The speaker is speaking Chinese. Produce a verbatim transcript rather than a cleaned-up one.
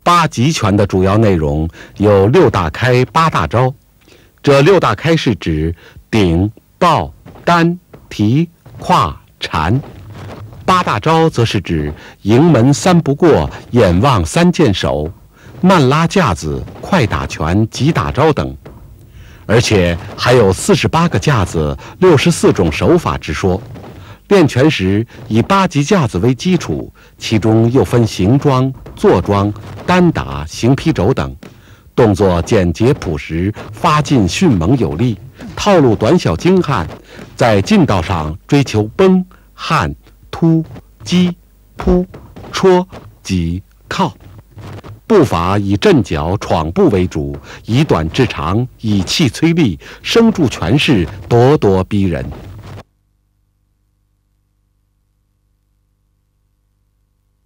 八极拳的主要内容有六大开、八大招。这六大开是指顶、抱、单、提、跨、缠；八大招则是指迎门三不过、眼望三箭手、慢拉架子、快打拳、急打招等。而且还有四十八个架子、六十四种手法之说。练拳时以八极架子为基础，其中又分行桩、坐桩、单打、行劈肘等，动作简洁朴实，发劲迅猛有力，套路短小精悍，在劲道上追求崩、撼、突、击、扑、戳、挤、靠。步法以阵脚、闯步为主，以短制长，以气催力，生助拳势，咄咄逼人。